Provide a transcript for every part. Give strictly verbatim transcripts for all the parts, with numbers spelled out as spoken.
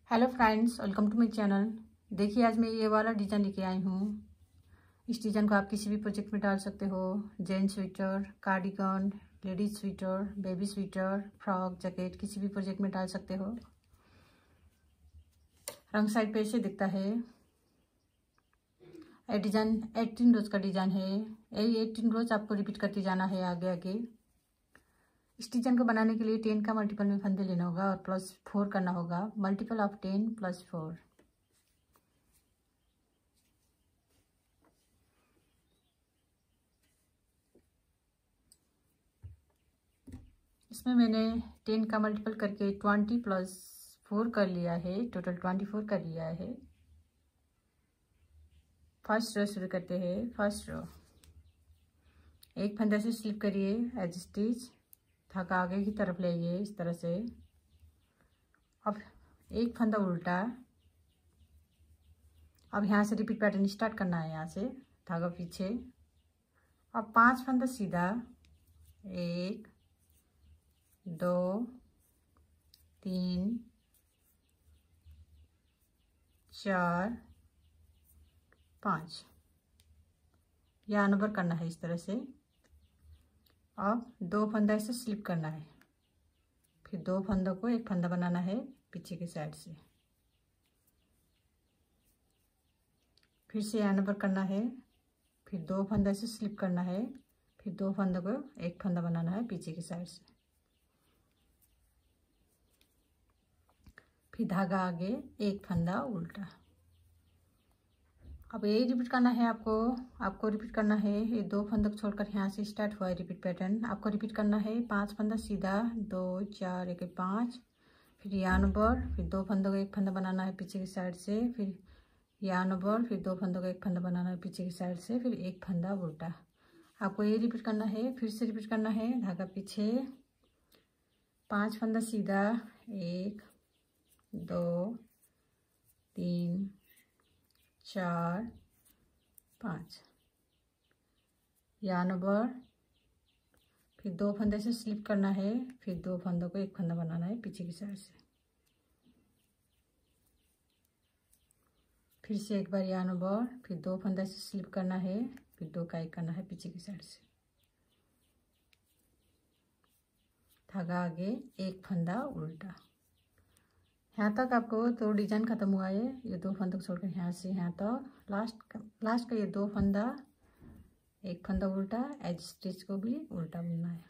Hello friends, welcome to my channel. देखिए, आज मैं ये वाला डिज़ाइन लेके आई हूँ। इस डिज़ाइन को आप किसी भी प्रोजेक्ट में डाल सकते हो। Gents sweater, cardigan, ladies sweater, baby sweater, frock, jacket, किसी भी प्रोजेक्ट में डाल सकते हो। रंग साइड पे ऐसे दिखता है। ये डिज़ाइन एटीन रोज का डिज़ाइन है। यही एटीन रोज आपको रिपीट करते जाना है आगे आगे। इस डिजाइन को बनाने के लिए टेन का मल्टीपल में फंदे लेना होगा और प्लस फोर करना होगा। Multiple of ten plus four. इसमें मैंने टेन का मल्टीपल करके ट्वेंटी प्लस फोर कर लिया है। टोटल ट्वेंटी फोर कर लिया है। फर्स्ट रो शुरू करते हैं। फर्स्ट रो एक फंदा से स्लिप करिए एज स्टिच। धागा आगे की तरफ लाइए इस तरह से। अब एक फंदा उल्टा। अब यहाँ से रिपीट पैटर्न स्टार्ट करना है। यहाँ से धागा पीछे। अब पांच फंदा सीधा। एक, दो, तीन, चार, पाँच। यहाँ नंबर करना है इस तरह से। अब दो फंदा ऐसे स्लिप करना है। फिर दो फंदों को एक फंदा बनाना है पीछे की साइड से। फिर से यहाँ नंबर करना है। फिर दो फंदा से स्लिप करना है। फिर दो फंदों को एक फंदा बनाना है पीछे की साइड से। फिर धागा आगे, एक फंदा उल्टा। अब यही रिपीट करना है आपको। आपको रिपीट करना है ये दो फंदों को छोड़कर यहाँ से स्टार्ट हुआ है रिपीट पैटर्न। आपको रिपीट करना है पांच फंदा सीधा, दो, चार, एक, पाँच। फिर यहाँ नंबर, फिर दो फंदों को एक फंदा बनाना है पीछे की साइड से। फिर यहाँ नंबर, फिर दो फंदों को एक फंदा बनाना है पीछे की साइड से। फिर एक फंदा उल्टा। आपको ये रिपीट करना है। फिर से रिपीट करना है। धागा पीछे, पांच फंदा सीधा, एक, दो, तीन, चार, पाँच। यहाँ नंबर, फिर दो फंदे से स्लिप करना है। फिर दो फंदों को एक फंदा बनाना है पीछे की साइड से। फिर से एक बार यहाँ नंबर, फिर दो फंदे से स्लिप करना है। फिर दो का एक करना है पीछे की साइड से। धागा आगे, एक फंदा उल्टा। यहाँ तक आपको तो डिजाइन खत्म हुआ है। ये दो फंदों को छोड़कर यहाँ से यहाँ तक लास्ट का लास्ट का ये दो फंदा, एक फंदा उल्टा। एज स्टिच को भी उल्टा बुनना है।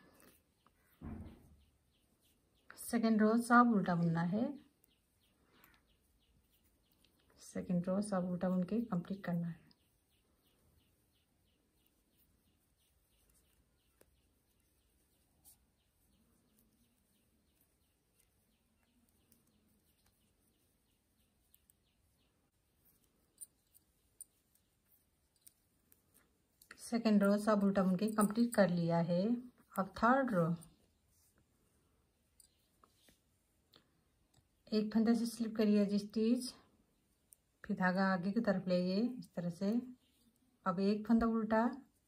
सेकेंड रो सब उल्टा बुनना है। सेकेंड रो सब उल्टा बुन के कंप्लीट करना है। सेकेंड रो सब उल्टा बुन के कंप्लीट कर लिया है। अब थर्ड रो एक फंदे से स्लिप करिए एज स्टिच। फिर धागा आगे की तरफ लेइए इस तरह से। अब एक फंदा उल्टा।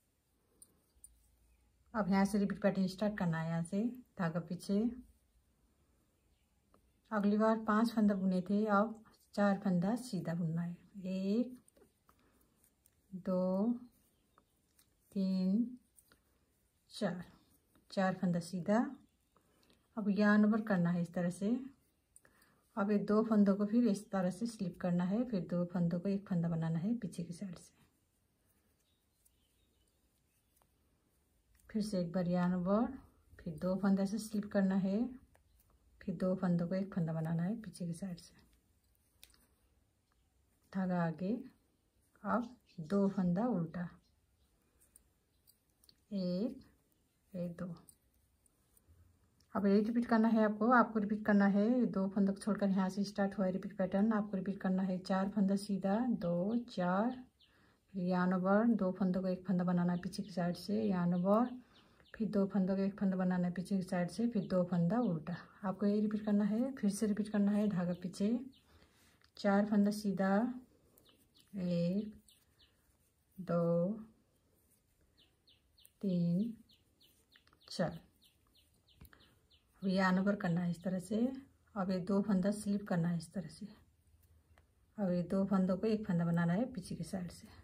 अब यहाँ से रिपीट पैटर्न स्टार्ट करना है। यहाँ से धागा पीछे। अगली बार पांच फंदा बुने थे, अब चार फंदा सीधा बुनना है। एक, दो, तीन, चार। चार फंदा सीधा। अब यहाँ नंबर करना है इस तरह से। अब ये दो फंदों को फिर इस तरह से स्लिप करना है। फिर दो फंदों को एक फंदा बनाना है पीछे की साइड से। फिर से एक बार यहाँ नंबर, फिर दो फंदा से स्लिप करना है। फिर दो फंदों को एक फंदा बनाना है पीछे की साइड से। धागा आगे। अब दो फंदा उल्टा। एक, एक, दो। अब ये रिपीट करना है आपको। आपको रिपीट करना है दो फंदों को छोड़कर यहाँ से स्टार्ट हुआ है रिपीट पैटर्न। आपको रिपीट करना है चार फंदा सीधा, दो, चार। फिर यहाँ नंबर, दो फंदों को एक फंदा बनाना है पीछे की साइड से। यहाँ नंबर, फिर दो फंदों को एक फंदा बनाना है पीछे की साइड से। फिर दो फंदा उल्टा। आपको ये रिपीट करना है। फिर से रिपीट करना है। धागा पीछे, चार फंदा सीधा, एक, दो, तीन, चार। अब यहाँ नंबर करना है इस तरह से। अब ये दो फंदा स्लिप करना है इस तरह से। अब ये दो फंदों को एक फंदा बनाना है पीछे की साइड से।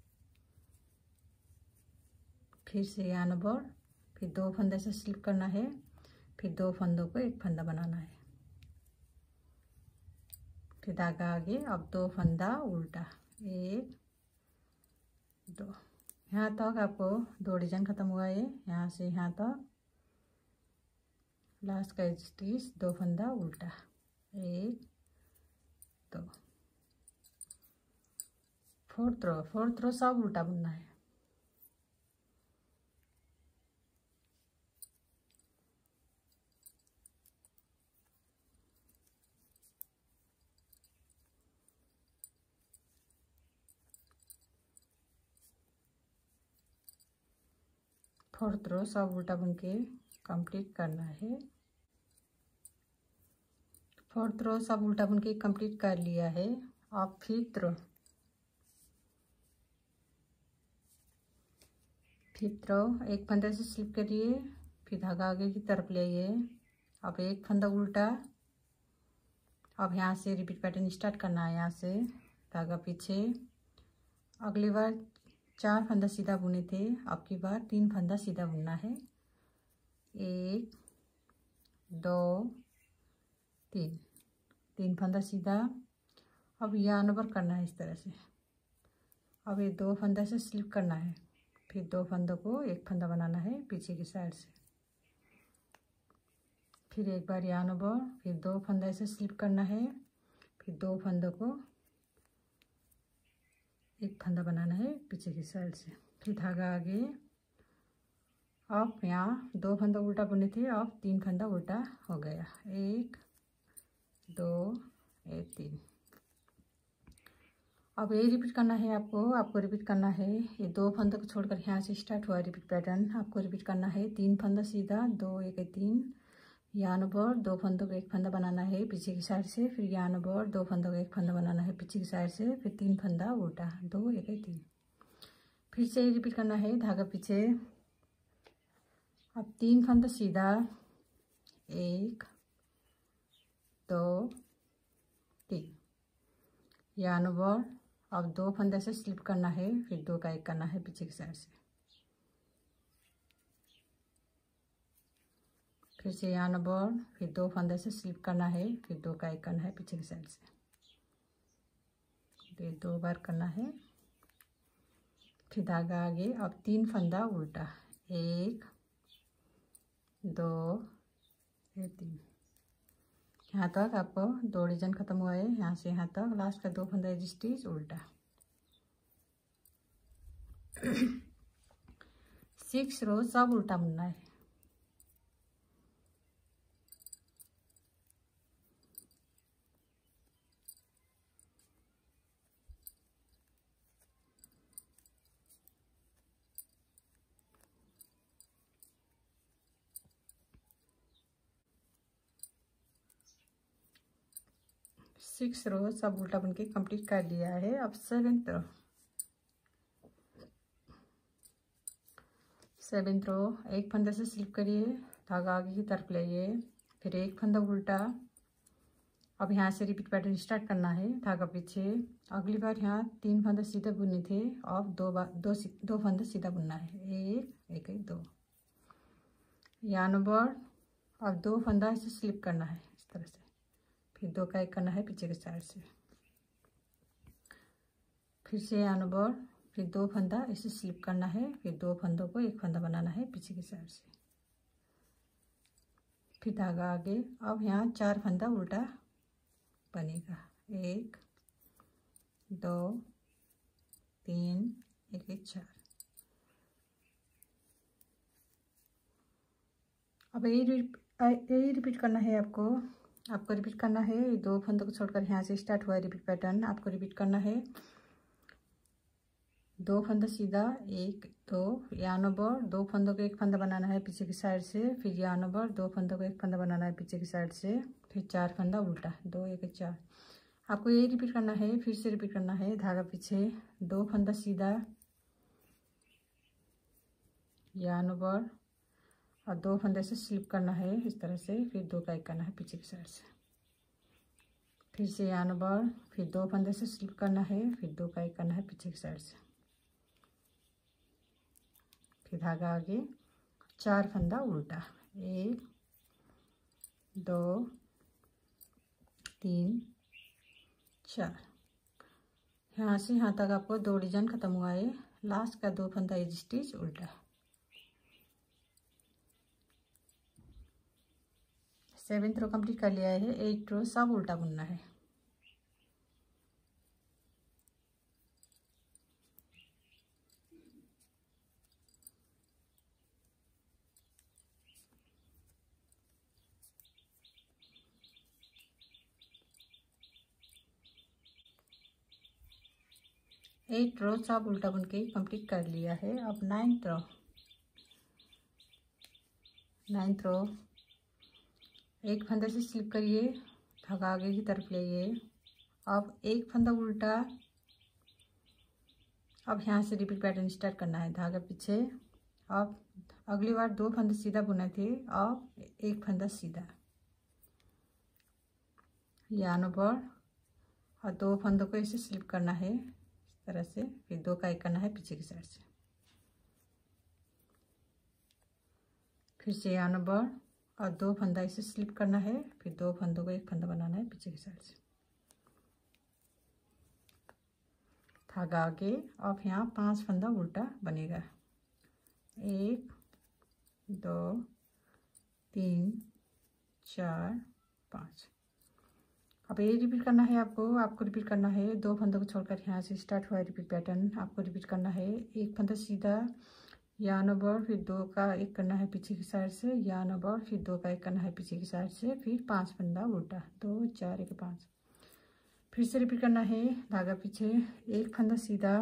फिर से यान बोर्ड, फिर दो फंदे से स्लिप करना है, फिर दो फंदों को एक फंदा बनाना है, फिर धागा आगे। अब दो फंदा उल्टा, एक दो, यहाँ तक आपको दो डिजाइन खत्म हुआ है। यहाँ से यहाँ तक लास्ट का स्टिच, दो फंदा उल्टा, एक दो, फोर्थ रो फोर्थ रो सब उल्टा बुनना है। फोर्थ रो सब उल्टा बुन के कंप्लीट करना है। फोर्थ रो सब उल्टा बुन के कंप्लीट कर लिया है। अब फिफ्थ रो फिफ्थ रो एक फंदे से स्लिप करिए, फिर धागा आगे की तरफ ले आइए। अब एक फंदा उल्टा। अब यहाँ से रिपीट पैटर्न स्टार्ट करना है। यहाँ से धागा पीछे, अगली बार चार फंदा सीधा बुने थे, अब की बार तीन फंदा सीधा बुनना है। एक दो तीन, तीन फंदा सीधा। अब यान ओवर करना है इस तरह से। अब ये दो फंदा से स्लिप करना है, फिर दो फंदों को एक फंदा बनाना है पीछे की साइड से। फिर एक बार यान ओवर, फिर दो फंदा से स्लिप करना है, फिर दो फंदों को एक फंदा बनाना है पीछे की साइड से। फिर धागा आगे। अब यहाँ दो फंदा उल्टा बुने थे, अब तीन फंदा उल्टा हो गया, एक दो एक तीन। अब ये रिपीट करना है आपको आपको रिपीट करना है। ये दो फंदों को छोड़कर यहाँ से स्टार्ट हुआ रिपीट पैटर्न, आपको रिपीट करना है। तीन फंदा सीधा, दो एक तीन, यान ओवर, दो फंदों को एक फंदा बनाना है पीछे की साइड से, फिर यान ओवर, दो फंदों को एक फंदा बनाना है पीछे की साइड से, फिर तीन फंदा उल्टा, दो एक तीन। फिर से रिपीट करना है, धागा पीछे। अब तीन फंदा सीधा, एक दो तीन, यान ओवर। अब दो फंदे से स्लिप करना है, फिर दो का एक करना है पीछे की साइड से। फिर से यान ओवर, फिर दो फंदे से स्लिप करना है, फिर दो का एक करना है पीछे की साइड से। फिर दो बार करना है, फिर धागा आगे। अब तीन फंदा उल्टा, एक दो तीन। यहाँ तक आपको दो डिजाइन खत्म हुआ है। यहाँ से यहाँ तक लास्ट का दो फंदा स्टिच उल्टा। सिक्स रो सब उल्टा बुनना है। सिक्स रो सब उल्टा बुन के कंप्लीट कर लिया है। अब सेवेंथ रो सेवेंथ रो एक फंदे से स्लिप करिए, धागा आगे की तरफ लाइए, फिर एक फंदा उल्टा। अब यहाँ से रिपीट पैटर्न स्टार्ट करना है, धागा पीछे। अगली बार यहाँ तीन फंदे सीधे बुने थे, अब दो बार दो दो फंदे सीधा बुनना है, एक एक एक दो, यान ओवर। अब दो फंदा इसे स्लिप करना है इस तरह से, फिर दो का एक करना है पीछे की साइड से। फिर से यान ओवर, फिर दो फंदा इसे स्लिप करना है, फिर दो फंदों को एक फंदा बनाना है पीछे की साइड से। फिर धागा आगे। अब यहाँ चार फंदा उल्टा बनेगा, एक दो तीन एक एक चार। अब यही यही रिपीट करना है आपको आपको रिपीट करना है। दो फंदों को छोड़कर यहाँ से स्टार्ट हुआ है रिपीट पैटर्न, आपको रिपीट करना है। दो फंदा सीधा, एक दो, यान ओवर, दो फंदों को एक फंदा बनाना है पीछे की साइड से, फिर यान ओवर, दो फंदों को एक फंदा बनाना है पीछे की साइड से, फिर चार फंदा उल्टा, दो एक चार। आपको यही रिपीट करना है। फिर से रिपीट करना है, धागा पीछे, दो फंदा सीधा, यान ओवर, और दो फंदे से स्लिप करना है इस तरह से, फिर दो का एक करना है पीछे की साइड से। फिर से यहाँ नंबर, फिर दो फंदे से स्लिप करना है, फिर दो का एक करना है पीछे की साइड से, फिर धागा आगे, चार फंदा उल्टा, एक दो तीन चार। यहाँ से यहाँ तक आपको दो डिजाइन खत्म हुआ है। लास्ट का दो फंदा एज स्टिच उल्टा, सेवेंथ रो कंप्लीट कर लिया है। एट रो सब उल्टा बुनना है। एट रो सब उल्टा बुन के कंप्लीट कर लिया है। अब नाइन्थ रो, नाइन्थ रो एक फंदे से स्लिप करिए, धागा आगे की तरफ लेइए। अब एक फंदा उल्टा, अब यहाँ से रिपीट पैटर्न स्टार्ट करना है, धागा पीछे। अब अगली बार दो फंदे सीधा बुने थे, अब एक फंदा सीधा, यहाँ पर, और दो फंदों को ऐसे स्लिप करना है इस तरह से, फिर दो का एक करना है पीछे की साइड से, फिर से यहाँ पर, और दो फंदा ऐसे स्लिप करना है, फिर दो फंदों को एक फंदा बनाना है पीछे की साइड से, धागा आगे। अब यहाँ पांच फंदा उल्टा बनेगा, एक दो तीन चार पाँच। अब ये रिपीट करना है आपको आपको रिपीट करना है। दो फंदों को छोड़कर यहाँ से स्टार्ट हुआ है रिपीट पैटर्न, आपको रिपीट करना है। एक फंदा सीधा, यहाँ नंबर, फिर दो का एक करना है पीछे की साइड से, यहाँ नंबर, फिर दो का एक करना है पीछे की साइड से, फिर पांच फंदा उल्टा, दो चार एक पाँच। फिर से रिपीट करना है, धागा पीछे, एक फंदा सीधा,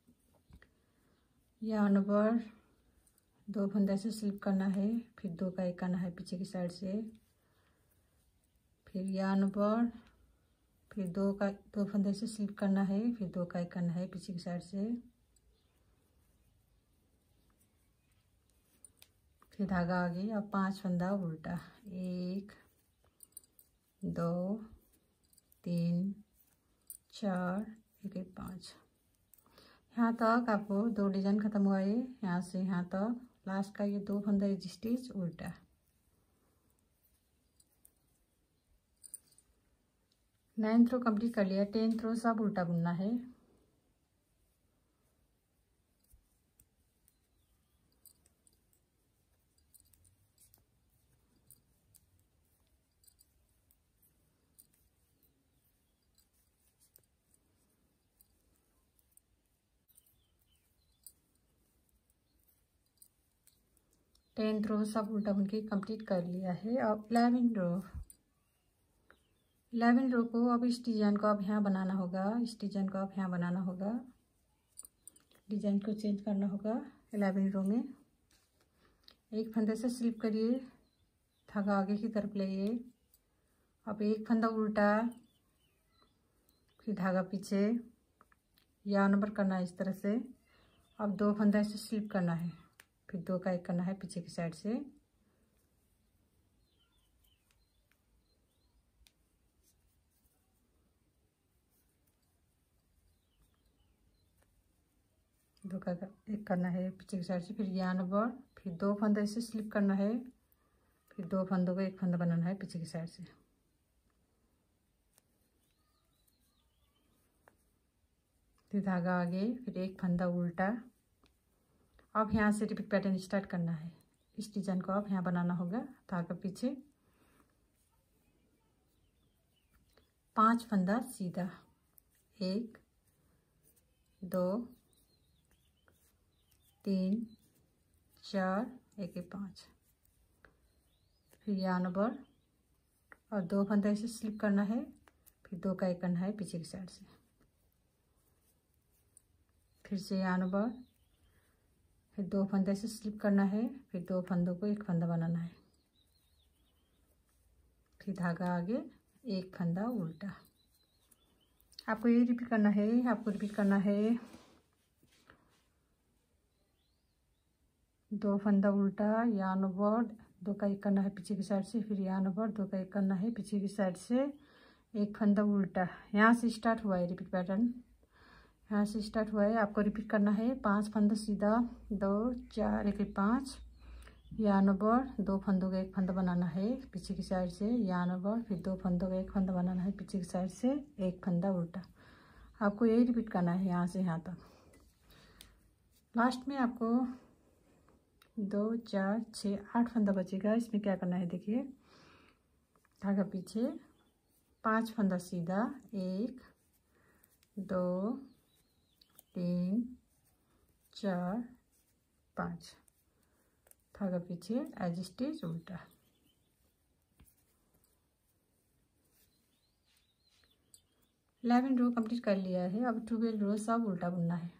यहाँ नंबर, दो फंदा से स्लिप करना है, फिर दो का एक करना है पीछे की साइड से, फिर यहाँ नंबर, फिर दो का दो फंदे से स्लिप करना है, फिर दो का एक करना है पीछे की साइड से, फिर धागा आगे। अब पांच फंदा उल्टा, एक दो तीन चार एक एक पाँच। यहाँ तक आपको दो डिजाइन खत्म हुआ है। यहाँ से यहाँ तक लास्ट का ये दो फंदा एज स्टिच उल्टा, नाइन्थ रो कंप्लीट कर लिया। टेंथ रो सब उल्टा बुनना है। टेंथ रो सब उल्टा बुन के कंप्लीट कर लिया है। अब इलेवन रो, इलेवन रो को अब इस डिजाइन को अब यहाँ बनाना होगा, इस डिजाइन को अब यहाँ बनाना होगा, डिजाइन को चेंज करना होगा। इलेवन रो में एक फंदे से स्लिप करिए, धागा आगे की तरफ लाइए। अब एक फंदा उल्टा, फिर धागा पीछे, या नंबर करना है इस तरह से। अब दो फंदा ऐसे स्लिप करना है, फिर दो का एक करना है पीछे की साइड से, दो का एक करना है पीछे की साइड से, फिर यहाँ नंबर, फिर दो फंदा ऐसे स्लिप करना है, फिर दो फंदों को एक फंदा बनाना है पीछे की साइड से, फिर धागा आगे, फिर एक फंदा उल्टा। अब यहाँ से रिपीट पैटर्न स्टार्ट करना है। इस डिजाइन को अब यहाँ बनाना होगा, धागा पीछे, पांच फंदा सीधा, एक दो तीन चार एक एक पाँच, फिर यहाँ नंबर, और दो फंदा ऐसे स्लिप करना है, फिर दो का एक करना है पीछे की साइड से, फिर से यहाँ नंबर, फिर दो फंदे से स्लिप करना है, फिर दो फंदों को एक फंदा बनाना है, फिर धागा आगे, एक फंदा उल्टा। आपको ये रिपीट करना है आपको रिपीट करना है दो फंदा उल्टा, यहाँ नंबर, दो का एक करना है पीछे की साइड से, फिर यहाँ नंबर, दो का एक करना है पीछे की साइड से, एक फंदा उल्टा, यहाँ से स्टार्ट हुआ है रिपीट पैटर्न, यहाँ से स्टार्ट हुआ है। आपको रिपीट करना है पांच फंदा सीधा, दो चार एक एक पाँच, यहाँ नंबर दो फंदों का एक फंदा बनाना है पीछे की साइड से, यहाँ नंबर फिर दो फंदों का एक फंदा बनाना है पीछे की साइड से, एक फंदा उल्टा। आपको यही रिपीट करना है यहाँ से यहाँ तक। लास्ट में आपको दो चार छः आठ फंदा बचेगा। इसमें क्या करना है देखिए, धागा पीछे, पांच फंदा सीधा, एक दो तीन चार पाँच, धागा पीछे, एज स्टिच उल्टा। इलेवन रो कंप्लीट कर लिया है। अब ट्वेल्व रो सब उल्टा बुनना है।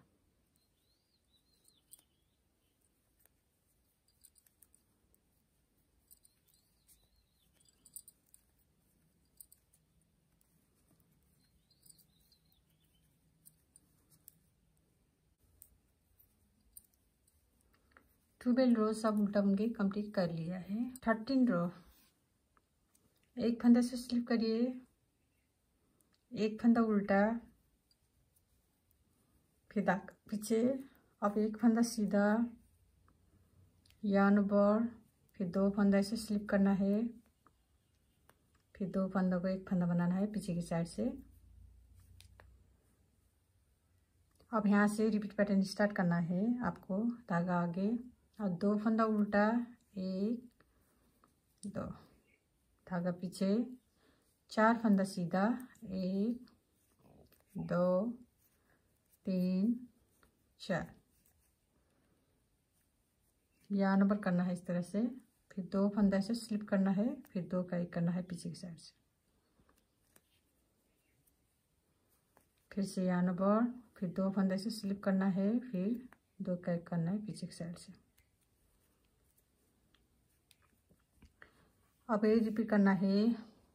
ट्वेल्व रो सब उल्टा बुन के कंप्लीट कर लिया है। थर्टीन रो, एक फंदा से स्लिप करिए, एक फंदा उल्टा, फिर दाग पीछे, अब एक फंदा सीधा, यान बर, फिर दो फंदा से स्लिप करना है, फिर दो फंदों को एक फंदा बनाना है पीछे की साइड से। अब यहाँ से रिपीट पैटर्न स्टार्ट करना है आपको, धागा आगे और दो फंदा उल्टा, एक दो, धागा पीछे, चार फंदा सीधा, एक दो तीन चार, यहाँ नंबर करना है इस तरह से, फिर दो फंदा से स्लिप करना है, फिर दो का एक करना है पीछे की साइड से, फिर से यहाँ नंबर, फिर दो फंदे से स्लिप करना है, फिर दो का एक करना है पीछे की साइड से। अब ये रिपीट करना है,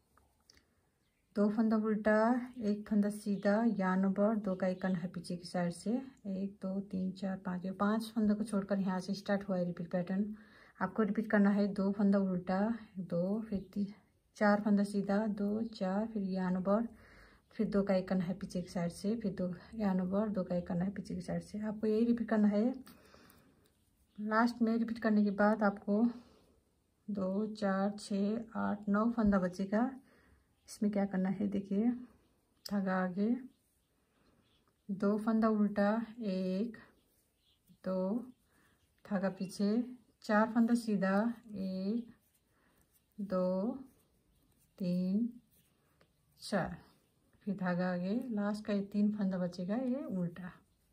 दो फंदा उल्टा, एक फंदा सीधा, यहाँ नंबर, दो का एक करना है पीछे की साइड से, एक दो तीन चार पाँच, ये पांच फंदों को छोड़कर यहाँ से स्टार्ट हुआ है रिपीट पैटर्न। आपको रिपीट करना है, दो फंदा उल्टा, दो, फिर तीन, चार फंदा सीधा, दो चार, फिर यहाँ नंबर, फिर दो का एक करना है पीछे की साइड से, फिर दो यहाँ नंबर, दो का एक करना है पीछे की साइड से। आपको यही रिपीट करना है। लास्ट में रिपीट करने के बाद आपको दो चार छः आठ नौ फंदा बचेगा। इसमें क्या करना है देखिए, धागा आगे, दो फंदा उल्टा, एक दो, धागा पीछे, चार फंदा सीधा, एक दो तीन चार, फिर धागा आगे, लास्ट का ये तीन फंदा बचेगा, ये उल्टा।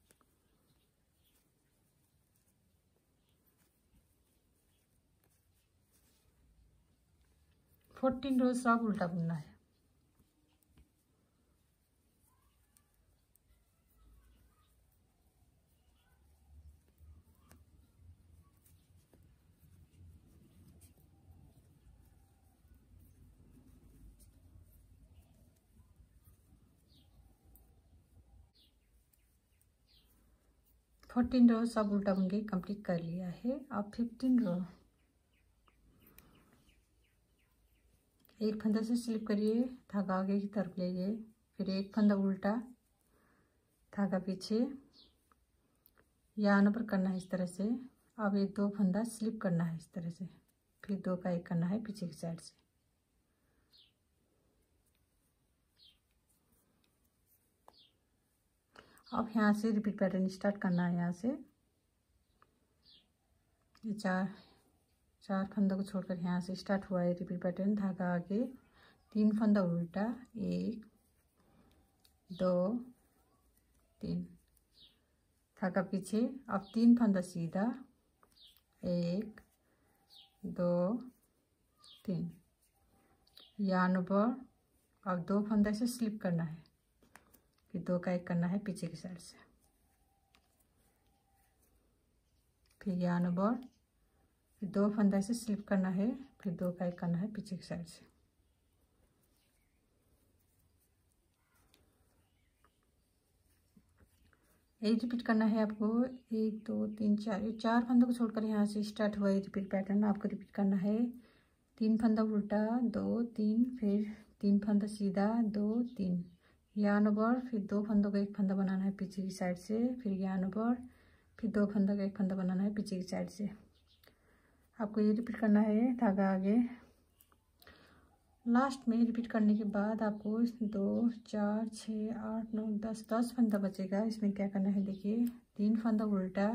फोर्टीन रोज सब उल्टा बुनना है। फोर्टीन रो सब उल्टा बुन के कंप्लीट कर लिया है। अब फिफ्टीन रो, एक फंदा से स्लिप करिए, धागा आगे की तरफ लेइए, फिर एक फंदा उल्टा, धागा पीछे, यहाँ पर करना है इस तरह से। अब एक दो फंदा स्लिप करना है इस तरह से, फिर दो का एक करना है पीछे की साइड से। अब यहाँ से रिपीट पैटर्न स्टार्ट करना है। यहाँ से ये चार चार फंदों को छोड़कर यहाँ से स्टार्ट हुआ है रिपीट पैटर्न। धागा आगे, तीन फंदा उल्टा, एक दो तीन, धागा पीछे, अब तीन फंदा सीधा, एक दो तीन, यान पर, अब दो फंदा से स्लिप करना है, फिर दो का एक करना है पीछे की साइड से, फिर यान पर, फिर दो फंदा से स्लिप करना है, फिर दो का एक करना है पीछे की साइड से। यही रिपीट करना है आपको। एक दो तीन चार, ये चार फंदों को छोड़कर यहाँ से स्टार्ट हुआ है रिपीट पैटर्न। आपको रिपीट करना है, तीन फंदा उल्टा, दो तीन, फिर तीन फंदा सीधा, दो तीन यान ओवर, फिर दो फंदों का एक फंदा बनाना है पीछे की साइड से, फिर यान ओवर, फिर दो फंदों का एक फंदा बनाना है पीछे की साइड से। आपको ये रिपीट करना है धागा आगे। लास्ट में रिपीट करने के बाद आपको दो चार छः आठ नौ दस दस फंदा बचेगा। इसमें क्या करना है देखिए, तीन फंदा उल्टा,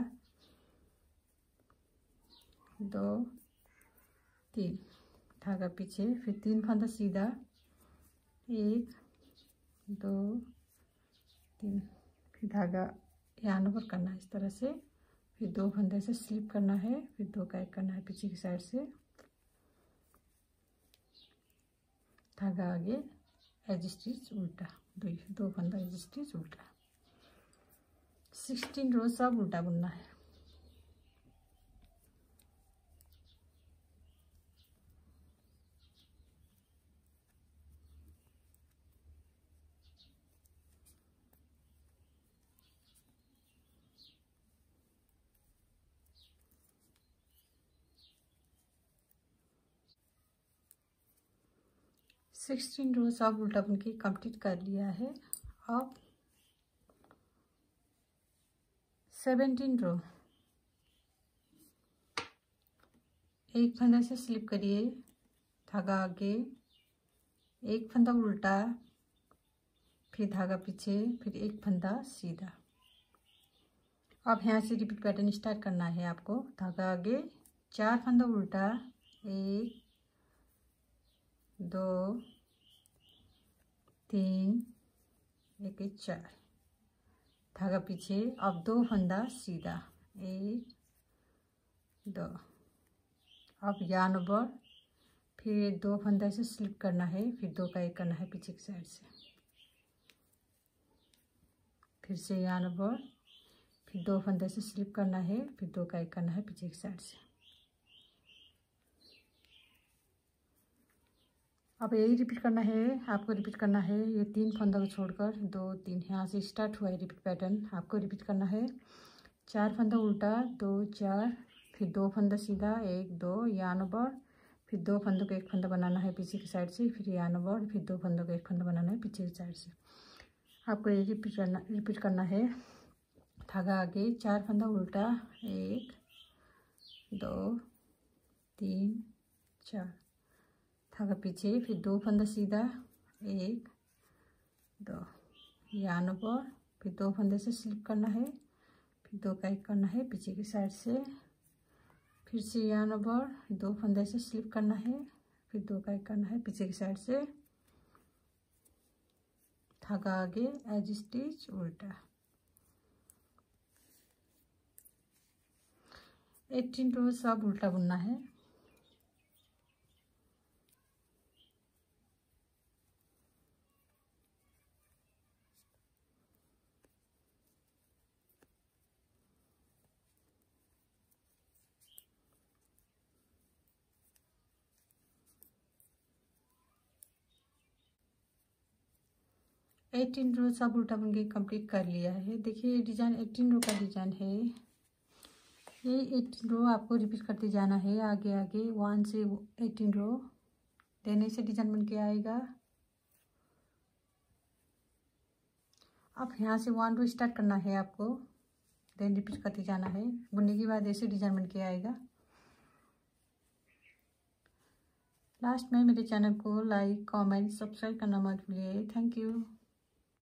दो तीन धागा पीछे, फिर तीन फंदा सीधा, एक दो तीन, फिर धागा यान ओवर करना है इस तरह से, फिर दो फंदे से स्लिप करना है, फिर दो का एक करना है पीछे की साइड से, धागा आगे, एज स्टिच उल्टा, दो दो फंदा एज स्टिच उल्टा। सिक्सटीन रो सब उल्टा बुनना है। सिक्सटीन रो सब उल्टा बुन के कंप्लीट कर लिया है। अब सेवेंटीन रो एक फंदा से स्लिप करिए, धागा आगे, एक फंदा उल्टा, फिर धागा पीछे, फिर एक फंदा सीधा। अब यहाँ से रिपीट पैटर्न स्टार्ट करना है आपको। धागा आगे, चार फंदा उल्टा, एक दो तीन, एक एक चार, धागा पीछे। अब दो फंदा सीधा, एक दो, अब यान ओवर, फिर दो फंदा से स्लिप करना है, फिर दो का एक करना है पीछे की साइड से, फिर से यान ओवर, फिर दो फंदे से स्लिप करना है, फिर दो का एक करना है पीछे की साइड से। अब यही रिपीट करना है आपको, रिपीट करना है ये तीन फंदों को छोड़कर, दो तीन, यहाँ से स्टार्ट हुआ है रिपीट पैटर्न। आपको रिपीट करना है चार फंदा उल्टा, दो चार, फिर दो फंदा सीधा, एक दो यान ओवर, फिर दो फंदों को एक फंदा बनाना है पीछे की साइड से, फिर यान ओवर, फिर दो फंदों को एक फंदा बनाना है पीछे की साइड से। आपको ये रिपीट करना रिपीट करना है। धागा आगे, चार फंदा उल्टा, एक दो तीन चार, धागा पीछे, फिर दो फंदा सीधा, एक दो यान ओवर, फिर दो फंदे से स्लिप करना है, फिर दो का एक करना है पीछे की साइड से, फिर से यान ओवर, दो फंदे से स्लिप करना है, फिर दो का एक करना है पीछे की साइड से, धागा आगे, एज स्टिच उल्टा। एटीन रो सब उल्टा बुनना है। एटीन रो सब उल्टा बुन के कंप्लीट कर लिया है। देखिए ये डिजाइन एटीन रो का डिजाइन है। ये एटीन रो आपको रिपीट करते जाना है आगे आगे, वन से एटीन रो, देने से डिजाइन बन के आएगा। अब यहाँ से वन रो स्टार्ट करना है आपको, देन रिपीट करते जाना है। बुनने के बाद ऐसे डिजाइन बन के आएगा। लास्ट में मेरे चैनल को लाइक कमेंट सब्सक्राइब करना मत भूलिए। Thank you.